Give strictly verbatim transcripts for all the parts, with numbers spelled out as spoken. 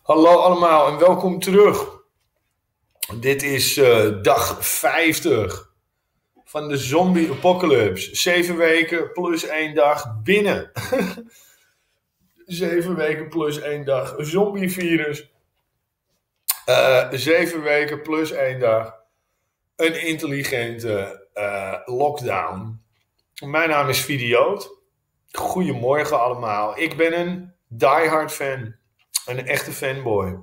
Hallo allemaal en welkom terug. Dit is uh, dag vijftig van de zombie apocalypse. Zeven weken plus één dag binnen. Zeven weken plus één dag zombievirus. Uh, zeven weken plus één dag een intelligente uh, lockdown. Mijn naam is Vidioot. Goedemorgen allemaal. Ik ben een diehard fan. Een echte fanboy.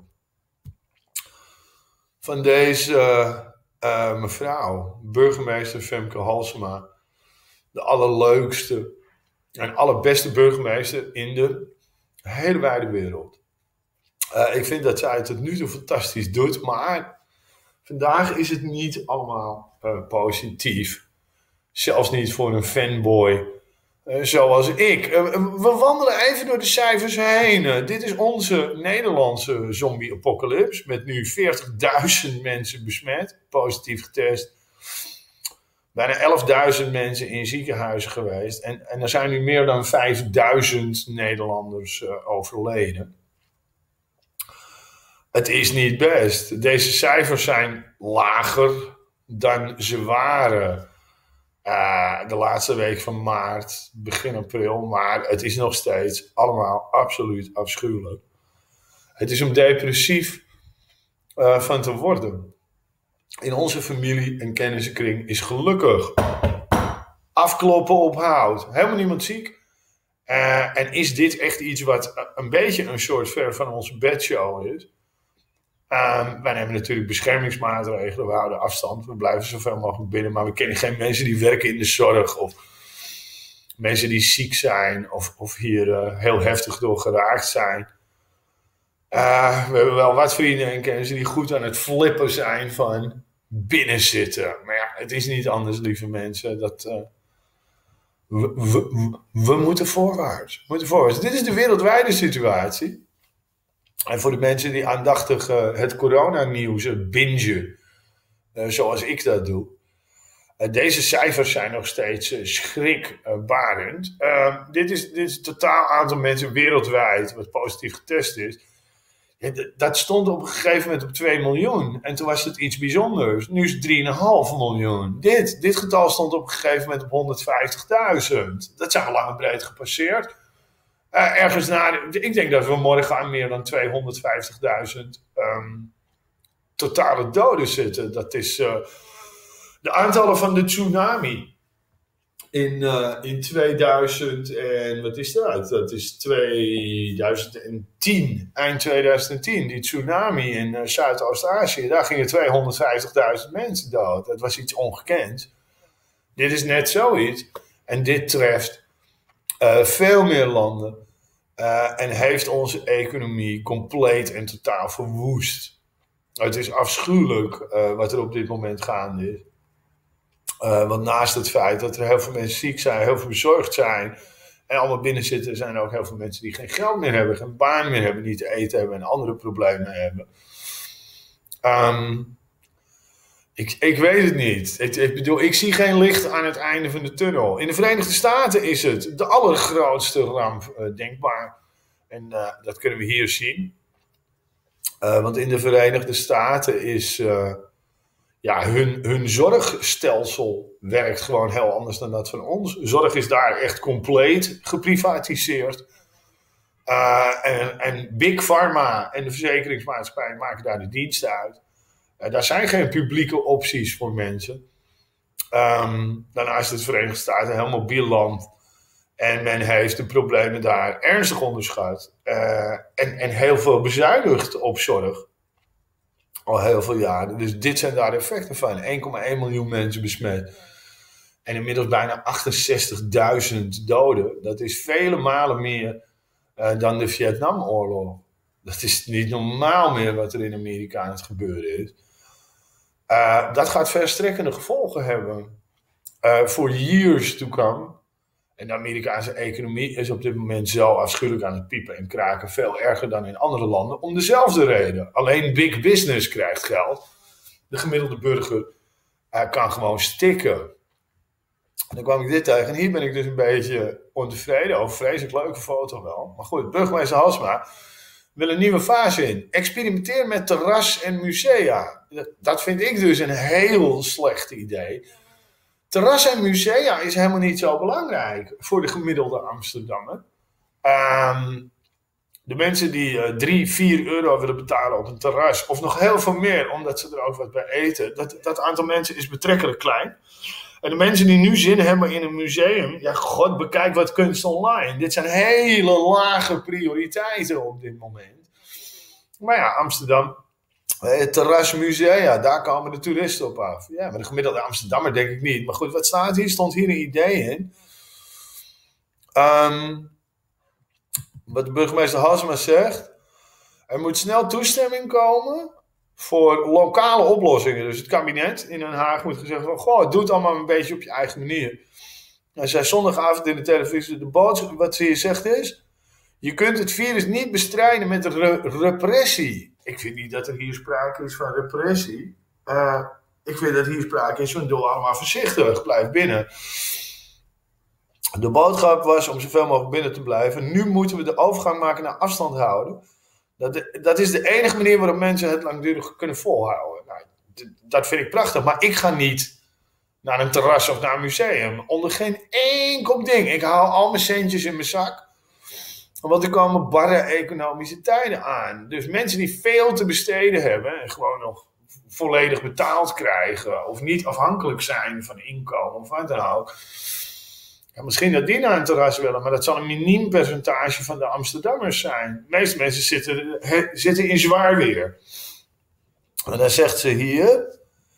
Van deze uh, uh, mevrouw, burgemeester Femke Halsema. De allerleukste en allerbeste burgemeester in de hele wijde wereld. Uh, ik vind dat zij het tot nu toe fantastisch doet, maar vandaag is het niet allemaal uh, positief. Zelfs niet voor een fanboy uh, zoals ik. Uh, we wandelen even door de cijfers heen. Uh, dit is onze Nederlandse zombie-apocalypse met nu veertigduizend mensen besmet, positief getest. Bijna elfduizend mensen in ziekenhuizen geweest. En, en er zijn nu meer dan vijfduizend Nederlanders uh, overleden. Het is niet best. Deze cijfers zijn lager dan ze waren uh, de laatste week van maart, begin april. Maar het is nog steeds allemaal absoluut afschuwelijk. Het is om depressief uh, van te worden. In onze familie en kennissenkring is gelukkig afkloppen op hout. Helemaal niemand ziek. Uh, en is dit echt iets wat een beetje een soort ver van onze bedshow is? Um, wij nemen natuurlijk beschermingsmaatregelen, we houden afstand, we blijven zoveel mogelijk binnen, maar we kennen geen mensen die werken in de zorg of mensen die ziek zijn of, of hier uh, heel heftig door geraakt zijn. Uh, we hebben wel wat vrienden en kennissen die goed aan het flippen zijn van binnenzitten. Maar ja, het is niet anders, lieve mensen. Dat, uh, we, we, we moeten voorwaarts. We moeten voorwaarts. Dit is de wereldwijde situatie. En voor de mensen die aandachtig uh, het coronanieuws uh, bingen, uh, zoals ik dat doe. Uh, deze cijfers zijn nog steeds uh, schrikbarend. Uh, dit, is, dit is het totaal aantal mensen wereldwijd wat positief getest is. Ja, d- dat stond op een gegeven moment op twee miljoen. En toen was het iets bijzonders. Nu is het drie komma vijf miljoen. Dit, dit getal stond op een gegeven moment op honderdvijftigduizend. Dat zijn we lang en breed gepasseerd. Uh, ergens na, ik denk dat we morgen aan meer dan tweehonderdvijftigduizend um, totale doden zitten. Dat is uh, de aantallen van de tsunami in, uh, in tweeduizend en wat is dat? Dat is tweeduizend tien, eind tweeduizend tien. Die tsunami in uh, Zuidoost-Azië, daar gingen tweehonderdvijftigduizend mensen dood. Dat was iets ongekends. Dit is net zoiets. En dit treft uh, veel meer landen. Uh, en heeft onze economie compleet en totaal verwoest. Het is afschuwelijk uh, wat er op dit moment gaande is. Uh, want naast het feit dat er heel veel mensen ziek zijn, heel veel bezorgd zijn en allemaal binnen zitten, zijn er ook heel veel mensen die geen geld meer hebben, geen baan meer hebben, niet te eten hebben en andere problemen hebben. Um, ik, ik weet het niet. Ik, ik bedoel, ik zie geen licht aan het einde van de tunnel. In de Verenigde Staten is het de allergrootste ramp uh, denkbaar. En uh, dat kunnen we hier zien. Uh, want in de Verenigde Staten is uh, ja, hun, hun zorgstelsel werkt gewoon heel anders dan dat van ons. Zorg is daar echt compleet geprivatiseerd. Uh, en, en Big Pharma en de verzekeringsmaatschappij maken daar de diensten uit. Uh, daar zijn geen publieke opties voor mensen. Um, daarnaast is de Verenigde Staten een heel mobiel land. En men heeft de problemen daar ernstig onderschat. Uh, en, en heel veel bezuinigd op zorg. Al heel veel jaren. Dus dit zijn daar de effecten van. één komma één miljoen mensen besmet. En inmiddels bijna achtenzestigduizend doden. Dat is vele malen meer uh, dan de Vietnamoorlog. Dat is niet normaal meer wat er in Amerika aan het gebeuren is. Uh, dat gaat verstrekkende gevolgen hebben. Uh, for years to come. En de Amerikaanse economie is op dit moment zo afschuwelijk aan het piepen en kraken. Veel erger dan in andere landen. Om dezelfde reden. Alleen big business krijgt geld. De gemiddelde burger uh, kan gewoon stikken. En dan kwam ik dit tegen. En hier ben ik dus een beetje ontevreden over. Vreselijk leuke foto wel. Maar goed, burgemeester Halsema wil een nieuwe fase in. Experimenteer met terras en musea. Dat vind ik dus een heel slecht idee. Terras en musea is helemaal niet zo belangrijk voor de gemiddelde Amsterdammer. Um, de mensen die uh, drie, vier euro willen betalen op een terras, of nog heel veel meer, omdat ze er ook wat bij eten, dat, dat aantal mensen is betrekkelijk klein. En de mensen die nu zin hebben in een museum, ja god, bekijk wat kunst online. Dit zijn hele lage prioriteiten op dit moment. Maar ja, Amsterdam, het terras, musea, daar komen de toeristen op af. Ja, maar de gemiddelde Amsterdammer denk ik niet. Maar goed, wat staat hier? Stond hier een idee in. Um, wat de burgemeester Halsema zegt. Er moet snel toestemming komen voor lokale oplossingen. Dus het kabinet in Den Haag moet gezegd van, goh, doe het allemaal een beetje op je eigen manier. Hij zei zondagavond in de televisie, de boodschap, wat ze hier zegt is, je kunt het virus niet bestrijden met re- repressie. Ik vind niet dat er hier sprake is van repressie. Uh, ik vind dat hier sprake is van, doe allemaal voorzichtig, blijf binnen. De boodschap was om zoveel mogelijk binnen te blijven. Nu moeten we de overgang maken naar afstand houden. Dat, dat is de enige manier waarop mensen het langdurig kunnen volhouden. Nou, d- dat vind ik prachtig, maar ik ga niet naar een terras of naar een museum. Onder geen enkel ding. Ik haal al mijn centjes in mijn zak. Want er komen barre economische tijden aan. Dus mensen die veel te besteden hebben en gewoon nog volledig betaald krijgen, of niet afhankelijk zijn van inkomen of wat dan ook. Ja, misschien dat die naar een terras willen, maar dat zal een miniem percentage van de Amsterdammers zijn. De meeste mensen zitten, he, zitten in zwaar weer. En dan zegt ze hier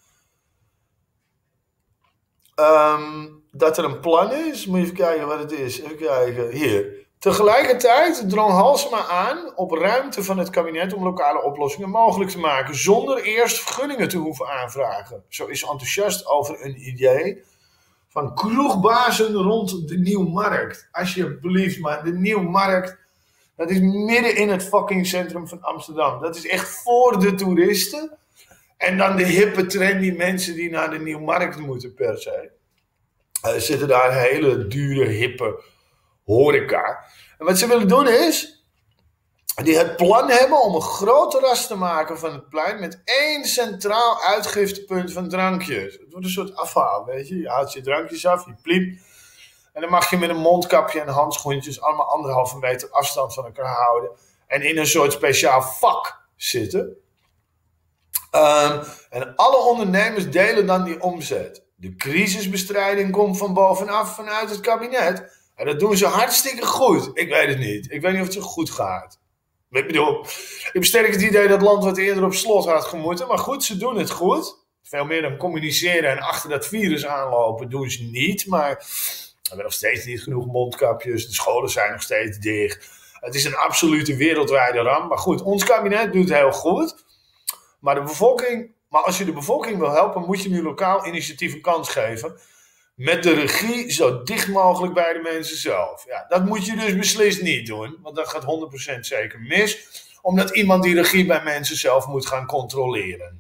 um, dat er een plan is. Moet je even kijken wat het is. Even kijken, hier. Tegelijkertijd drong Halsema aan op ruimte van het kabinet om lokale oplossingen mogelijk te maken, zonder eerst vergunningen te hoeven aanvragen. Zo is enthousiast over een idee van kroegbazen rond de Nieuwmarkt. Alsjeblieft, maar de Nieuwmarkt, dat is midden in het fucking centrum van Amsterdam. Dat is echt voor de toeristen. En dan de hippe, trendy mensen die naar de Nieuwmarkt moeten per se. Er zitten daar hele dure, hippe horeca. En wat ze willen doen is, die het plan hebben om een groot terras te maken van het plein met één centraal uitgiftepunt van drankjes. Het wordt een soort afhaal, weet je. Je haalt je drankjes af, je pliep. En dan mag je met een mondkapje en handschoentjes allemaal anderhalve meter afstand van elkaar houden. En in een soort speciaal vak zitten. Um, en alle ondernemers delen dan die omzet. De crisisbestrijding komt van bovenaf vanuit het kabinet. En dat doen ze hartstikke goed. Ik weet het niet. Ik weet niet of het zo goed gaat. Ik bedoel, ik heb sterk het idee dat het land wat eerder op slot had gemoeten. Maar goed, ze doen het goed. Veel meer dan communiceren en achter dat virus aanlopen doen ze niet. Maar er hebben nog steeds niet genoeg mondkapjes. De scholen zijn nog steeds dicht. Het is een absolute wereldwijde ramp. Maar goed, ons kabinet doet het heel goed. Maar, de bevolking, maar als je de bevolking wil helpen, moet je nu lokaal initiatief een kans geven. Met de regie zo dicht mogelijk bij de mensen zelf. Ja, dat moet je dus beslist niet doen. Want dat gaat honderd procent zeker mis. Omdat iemand die regie bij mensen zelf moet gaan controleren.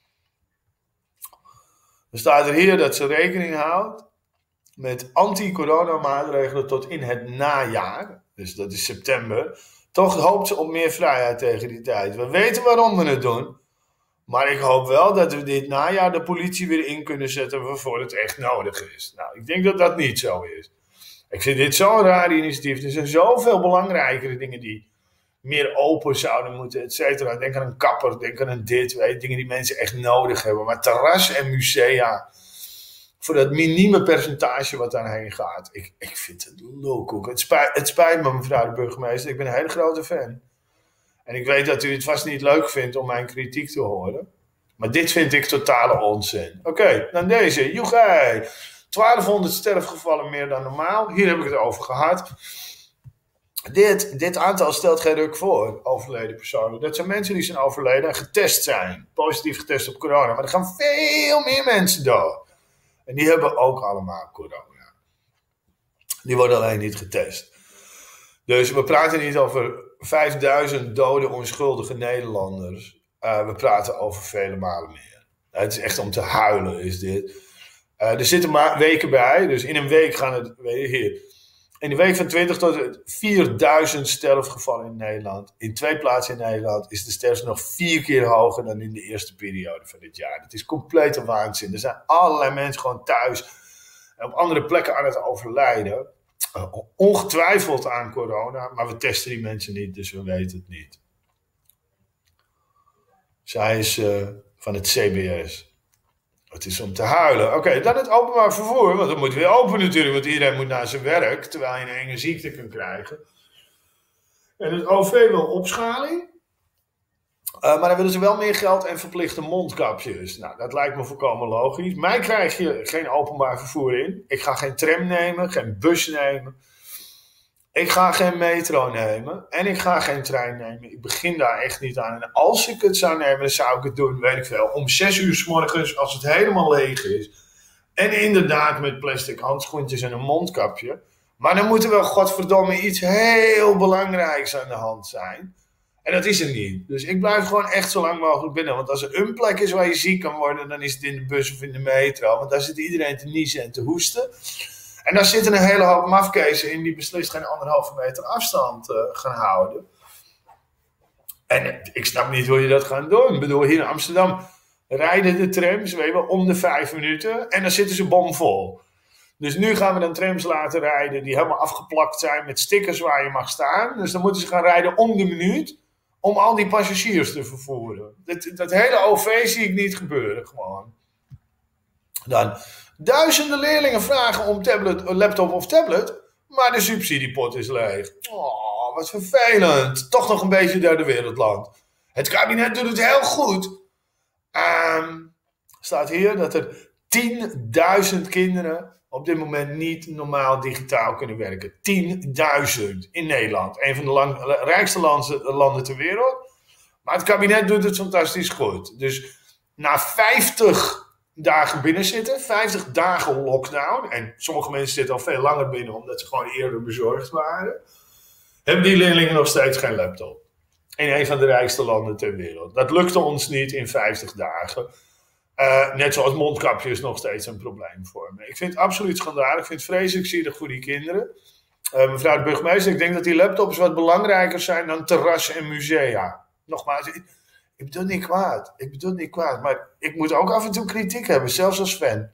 Er staat er hier dat ze rekening houdt met anti-coronamaatregelen tot in het najaar. Dus dat is september. Toch hoopt ze op meer vrijheid tegen die tijd. We weten waarom we het doen. Maar ik hoop wel dat we dit najaar de politie weer in kunnen zetten waarvoor het echt nodig is. Nou, ik denk dat dat niet zo is. Ik vind dit zo'n raar initiatief. Er zijn zoveel belangrijkere dingen die meer open zouden moeten, et cetera. Denk aan een kapper, denk aan een dit, weet je, dingen die mensen echt nodig hebben. Maar terras en musea, voor dat minieme percentage wat daarheen gaat. Ik, ik vind het lulkoek. Het spijt, het spijt me, mevrouw de burgemeester. Ik ben een hele grote fan. En ik weet dat u het vast niet leuk vindt om mijn kritiek te horen. Maar dit vind ik totale onzin. Oké, okay, dan deze. Joegij. twaalfhonderd sterfgevallen meer dan normaal. Hier heb ik het over gehad. Dit, dit aantal stelt geen ruk voor, overleden personen. Dat zijn mensen die zijn overleden en getest zijn. Positief getest op corona. Maar er gaan veel meer mensen dood. En die hebben ook allemaal corona. Die worden alleen niet getest. Dus we praten niet over vijfduizend dode onschuldige Nederlanders. Uh, we praten over vele malen meer. Uh, het is echt om te huilen is dit. Uh, er zitten maar weken bij. Dus in een week gaan het... Weet je, hier. In de week van twintig tot vierduizend sterfgevallen in Nederland. In twee plaatsen in Nederland is de sterfte nog vier keer hoger dan in de eerste periode van dit jaar. Het is complete waanzin. Er zijn allerlei mensen gewoon thuis en op andere plekken aan het overlijden. Uh, ongetwijfeld aan corona, maar we testen die mensen niet, dus we weten het niet. Zij is uh, van het C B S. Het is om te huilen. Oké, okay, dan het openbaar vervoer. Want dat moet weer open natuurlijk. Want iedereen moet naar zijn werk. Terwijl je een enge ziekte kan krijgen. En het O V wil opschaling. Uh, maar dan willen ze wel meer geld en verplichte mondkapjes. Nou, dat lijkt me volkomen logisch. Mij krijg je geen openbaar vervoer in. Ik ga geen tram nemen. Geen bus nemen. Ik ga geen metro nemen. En ik ga geen trein nemen. Ik begin daar echt niet aan. En als ik het zou nemen, dan zou ik het doen, weet ik veel. Om zes uur 's morgens, als het helemaal leeg is. En inderdaad met plastic handschoentjes en een mondkapje. Maar dan moet er wel godverdomme iets heel belangrijks aan de hand zijn. En dat is er niet. Dus ik blijf gewoon echt zo lang mogelijk binnen. Want als er een plek is waar je ziek kan worden, dan is het in de bus of in de metro. Want daar zit iedereen te niezen en te hoesten. En daar zitten een hele hoop mafkezen in die beslist geen anderhalve meter afstand uh, gaan houden. En ik snap niet hoe je dat gaat doen. Ik bedoel, hier in Amsterdam rijden de trams, weet je wel, om de vijf minuten. En dan zitten ze bomvol. Dus nu gaan we dan trams laten rijden die helemaal afgeplakt zijn met stickers waar je mag staan. Dus dan moeten ze gaan rijden om de minuut om al die passagiers te vervoeren. Dat, dat hele O V zie ik niet gebeuren gewoon. Dan duizenden leerlingen vragen om tablet, laptop of tablet, maar de subsidiepot is leeg. Oh, wat vervelend. Toch nog een beetje derde wereldland. Het kabinet doet het heel goed. Um, staat hier dat er tienduizend kinderen op dit moment niet normaal digitaal kunnen werken. tienduizend in Nederland. Een van de lang, rijkste landen, landen ter wereld. Maar het kabinet doet het fantastisch goed. Dus na vijftig dagen binnen zitten, vijftig dagen lockdown. En sommige mensen zitten al veel langer binnen omdat ze gewoon eerder bezorgd waren. Hebben die leerlingen nog steeds geen laptop. In een van de rijkste landen ter wereld. Dat lukte ons niet in vijftig dagen. Uh, net zoals mondkapjes nog steeds een probleem vormen. Ik vind het absoluut schandalig. Ik vind het vreselijk zielig voor die kinderen. Uh, mevrouw de burgemeester, ik denk dat die laptops wat belangrijker zijn dan terrassen en musea. Nogmaals, ik, ik bedoel niet kwaad. Ik bedoel niet kwaad. Maar ik moet ook af en toe kritiek hebben, zelfs als fan.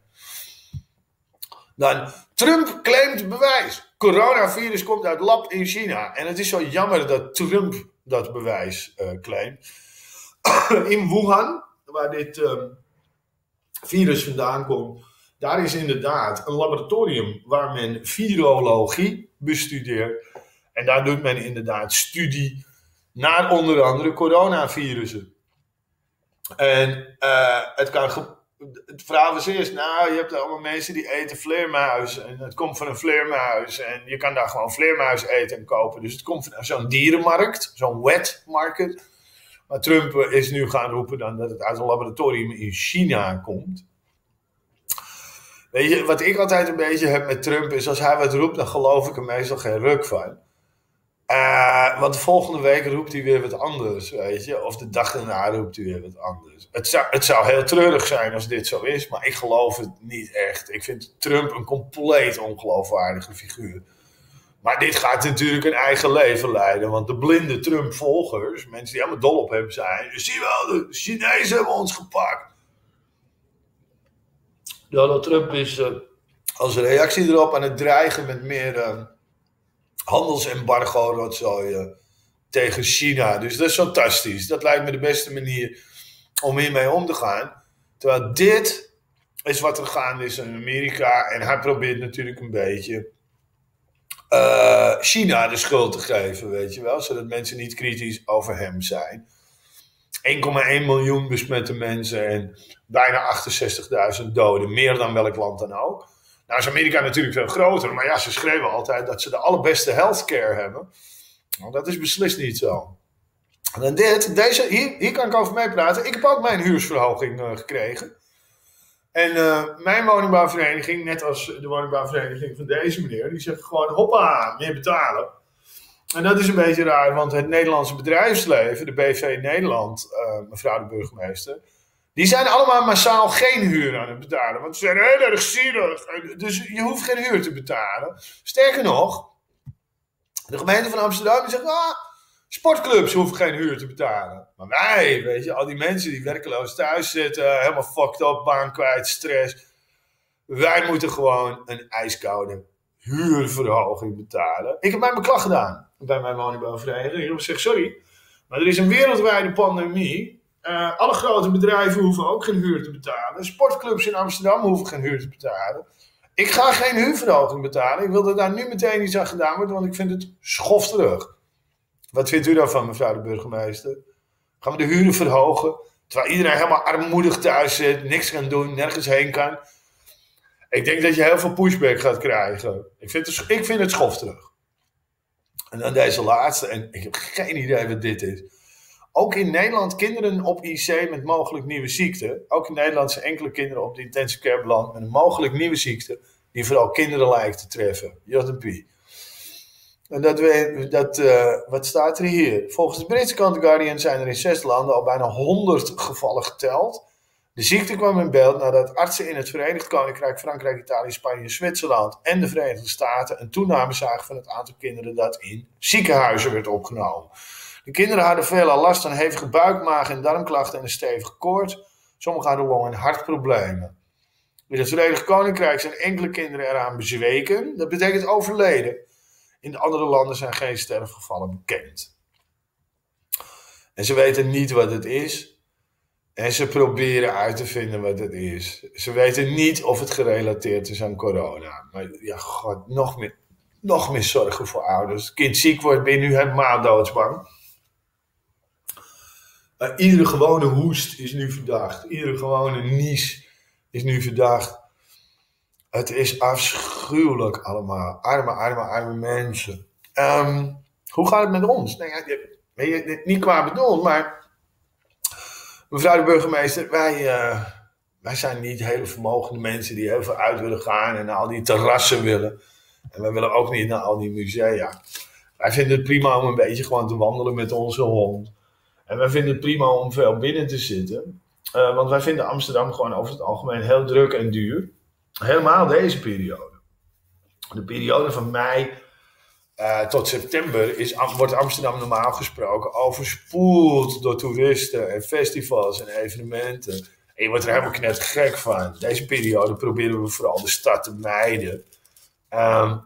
Dan, Trump claimt bewijs. Coronavirus komt uit lab in China. En het is zo jammer dat Trump dat bewijs uh, claimt. In Wuhan, waar dit uh, virus vandaan komt, daar is inderdaad een laboratorium waar men virologie bestudeert. En daar doet men inderdaad studie naar onder andere coronavirussen. En uh, het kan... Ge- Het verhaal was eerst, nou, je hebt allemaal mensen die eten vleermuizen. En het komt van een vleermuis. En je kan daar gewoon vleermuis eten en kopen. Dus het komt van zo'n dierenmarkt, zo'n wet market. Maar Trump is nu gaan roepen dan dat het uit een laboratorium in China komt. Weet je, wat ik altijd een beetje heb met Trump is, als hij wat roept, dan geloof ik er meestal geen ruk van. Uh, want de volgende week roept hij weer wat anders, weet je. Of de dag daarna roept hij weer wat anders. Het zou, het zou heel treurig zijn als dit zo is, maar ik geloof het niet echt. Ik vind Trump een compleet ongeloofwaardige figuur. Maar dit gaat natuurlijk een eigen leven leiden. Want de blinde Trump-volgers, mensen die helemaal dol op hem zijn, zie je wel, de Chinezen hebben ons gepakt. Donald Trump is uh, als reactie erop aan het dreigen met meer Uh, handelsembargo rotzooien tegen China. Dus dat is fantastisch. Dat lijkt me de beste manier om hiermee om te gaan. Terwijl dit is wat er gaande is in Amerika. En hij probeert natuurlijk een beetje uh, China de schuld te geven, weet je wel. Zodat mensen niet kritisch over hem zijn. één komma één miljoen besmette mensen en bijna achtenzestigduizend doden. Meer dan welk land dan ook. Nou is Amerika natuurlijk veel groter, maar ja, ze schreeuwen altijd dat ze de allerbeste healthcare hebben. Nou, dat is beslist niet zo. En dan dit, deze, hier, hier kan ik over meepraten. Ik heb ook mijn huursverhoging uh, gekregen. En uh, mijn woningbouwvereniging, net als de woningbouwvereniging van deze meneer, die zegt gewoon hoppa, meer betalen. En dat is een beetje raar, want het Nederlandse bedrijfsleven, de B V Nederland, uh, mevrouw de burgemeester, die zijn allemaal massaal geen huur aan het betalen. Want ze zijn heel erg zielig. Dus je hoeft geen huur te betalen. Sterker nog, De gemeente van Amsterdam die zegt, ah, sportclubs hoeven geen huur te betalen. Maar wij, weet je, al die mensen die werkeloos thuis zitten, helemaal fucked up, baan kwijt, stress. Wij moeten gewoon een ijskoude huurverhoging betalen. Ik heb bij mijn klacht gedaan, bij mijn woningbouwvereniging. Ik heb gezegd, sorry, maar er is een wereldwijde pandemie. Uh, alle grote bedrijven hoeven ook geen huur te betalen. Sportclubs in Amsterdam hoeven geen huur te betalen. Ik ga geen huurverhoging betalen. Ik wil dat daar nu meteen iets aan gedaan wordt, want ik vind het schofterig. Wat vindt u daarvan, mevrouw de burgemeester? Gaan we de huren verhogen, terwijl iedereen helemaal armoedig thuis zit, niks kan doen, nergens heen kan? Ik denk dat je heel veel pushback gaat krijgen. Ik vind het, ik vind het schofterig. En dan deze laatste, en ik heb geen idee wat dit is. Ook in Nederland kinderen op I C met mogelijk nieuwe ziekte. Ook in Nederland zijn enkele kinderen op de intensive care beland met een mogelijk nieuwe ziekte, die vooral kinderen lijkt te treffen. J M P. En dat, we, dat uh, wat staat er hier? Volgens de Britse kant The Guardian zijn er in zes landen al bijna honderd gevallen geteld. De ziekte kwam in beeld nadat artsen in het Verenigd Koninkrijk, Frankrijk, Italië, Spanje, Zwitserland en de Verenigde Staten een toename zagen van het aantal kinderen dat in ziekenhuizen werd opgenomen. De kinderen hadden veelal last van hevige buik-, maag- en darmklachten en een stevige koorts. Sommigen hadden long- en hartproblemen. In het Verenigd Koninkrijk zijn enkele kinderen eraan bezweken. Dat betekent overleden. In de andere landen zijn geen sterfgevallen bekend. En ze weten niet wat het is. En ze proberen uit te vinden wat het is. Ze weten niet of het gerelateerd is aan corona. Maar ja, god, nog meer, nog meer zorgen voor ouders. Als het kind ziek wordt, ben je nu helemaal doodsbang. Uh, iedere gewone hoest is nu verdacht. Iedere gewone nies is nu verdacht. Het is afschuwelijk allemaal. Arme, arme, arme mensen. Um, hoe gaat het met ons? Nou ja, niet qua bedoeld, maar mevrouw de burgemeester, wij, uh, wij zijn niet hele vermogende mensen die heel veel uit willen gaan en naar al die terrassen willen. En wij willen ook niet naar al die musea. Wij vinden het prima om een beetje gewoon te wandelen met onze hond. En wij vinden het prima om veel binnen te zitten. Uh, want wij vinden Amsterdam gewoon over het algemeen heel druk en duur. Helemaal deze periode. De periode van mei uh, tot september is, wordt Amsterdam normaal gesproken overspoeld door toeristen en festivals en evenementen. En je wordt er helemaal knettergek van. Deze periode proberen we vooral de stad te mijden. Um,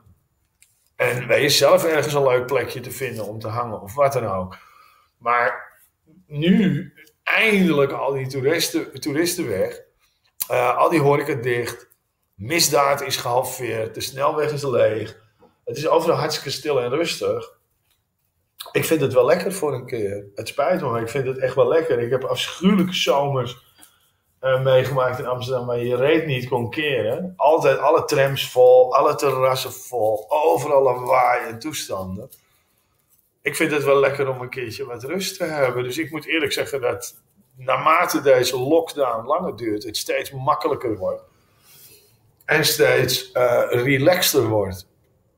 en weet je zelf ergens een leuk plekje te vinden om te hangen of wat dan ook. Maar nu eindelijk al die toeristen, toeristen weg. Uh, al die horeca dicht. Misdaad is gehalveerd. De snelweg is leeg. Het is overal hartstikke stil en rustig. Ik vind het wel lekker voor een keer. Het spijt me, maar ik vind het echt wel lekker. Ik heb afschuwelijke zomers uh, meegemaakt in Amsterdam waar je je reet niet kon keren. Altijd alle trams vol, alle terrassen vol, overal lawaai en toestanden. Ik vind het wel lekker om een keertje wat rust te hebben. Dus ik moet eerlijk zeggen dat naarmate deze lockdown langer duurt, het steeds makkelijker wordt. En steeds uh, relaxter wordt.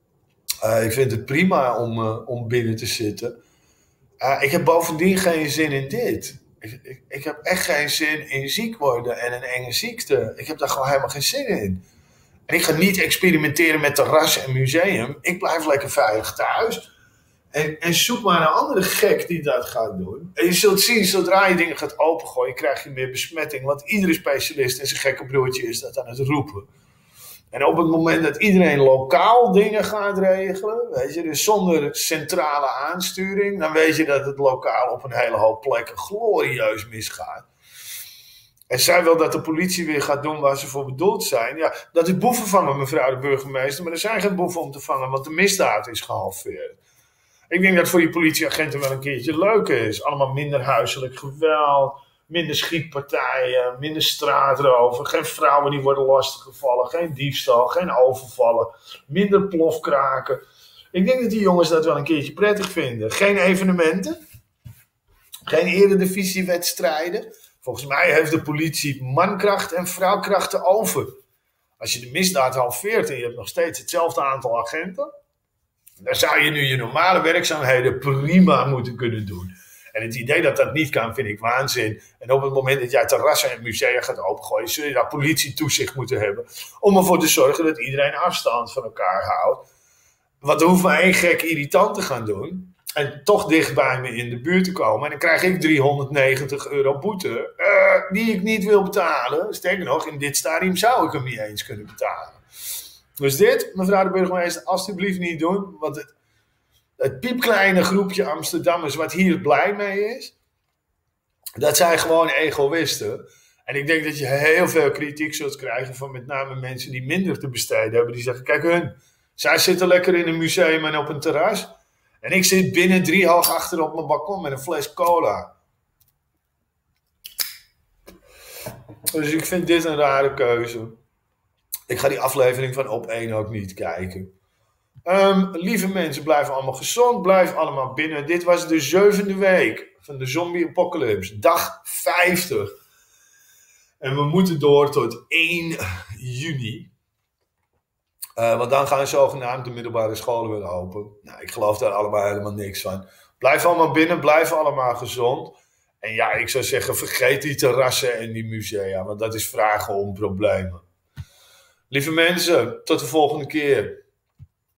Uh, ik vind het prima om, uh, om binnen te zitten. Uh, ik heb bovendien geen zin in dit. Ik, ik, ik heb echt geen zin in ziek worden en een enge ziekte. Ik heb daar gewoon helemaal geen zin in. En ik ga niet experimenteren met terras en museum. Ik blijf lekker veilig thuis. En, en zoek maar een andere gek die dat gaat doen. En je zult zien, zodra je dingen gaat opengooien, krijg je meer besmetting. Want iedere specialist en zijn gekke broertje is dat aan het roepen. En op het moment dat iedereen lokaal dingen gaat regelen, weet je, dus zonder centrale aansturing, dan weet je dat het lokaal op een hele hoop plekken glorieus misgaat. En zij wil dat de politie weer gaat doen waar ze voor bedoeld zijn. Ja, dat is boeven vangen, mevrouw de burgemeester, maar er zijn geen boeven om te vangen, want de misdaad is gehalveerd. Ik denk dat voor die politieagenten wel een keertje leuk is. Allemaal minder huiselijk geweld, minder schietpartijen, minder straatroven, geen vrouwen die worden lastiggevallen, geen diefstal, geen overvallen, minder plofkraken. Ik denk dat die jongens dat wel een keertje prettig vinden. Geen evenementen, geen eredivisiewedstrijden. Volgens mij heeft de politie mankracht en vrouwkrachten over. Als je de misdaad halveert en je hebt nog steeds hetzelfde aantal agenten, dan zou je nu je normale werkzaamheden prima moeten kunnen doen. En het idee dat dat niet kan, vind ik waanzin. En op het moment dat jij terrassen en musea gaat opengooien, zul je daar politietoezicht moeten hebben om ervoor te zorgen dat iedereen afstand van elkaar houdt. Want er hoeft maar één gek irritant te gaan doen. En toch dicht bij me in de buurt te komen. En dan krijg ik driehonderdnegentig euro boete. Uh, die ik niet wil betalen. Sterker nog, in dit stadium zou ik hem niet eens kunnen betalen. Dus dit, mevrouw de burgemeester, alstublieft niet doen. Want het, het piepkleine groepje Amsterdammers wat hier blij mee is. Dat zijn gewoon egoïsten. En ik denk dat je heel veel kritiek zult krijgen van met name mensen die minder te besteden hebben. Die zeggen, kijk hun, zij zitten lekker in een museum en op een terras. En ik zit binnen drie hoog achter op mijn balkon met een fles cola. Dus ik vind dit een rare keuze. Ik ga die aflevering van Op één ook niet kijken. Um, lieve mensen, blijf allemaal gezond. Blijf allemaal binnen. Dit was de zevende week van de zombie apocalypse. Dag vijftig. En we moeten door tot één juni. Uh, want dan gaan zogenaamd de middelbare scholen weer open. Nou, ik geloof daar allemaal helemaal niks van. Blijf allemaal binnen, blijf allemaal gezond. En ja, ik zou zeggen, vergeet die terrassen en die musea. Want dat is vragen om problemen. Lieve mensen, tot de volgende keer.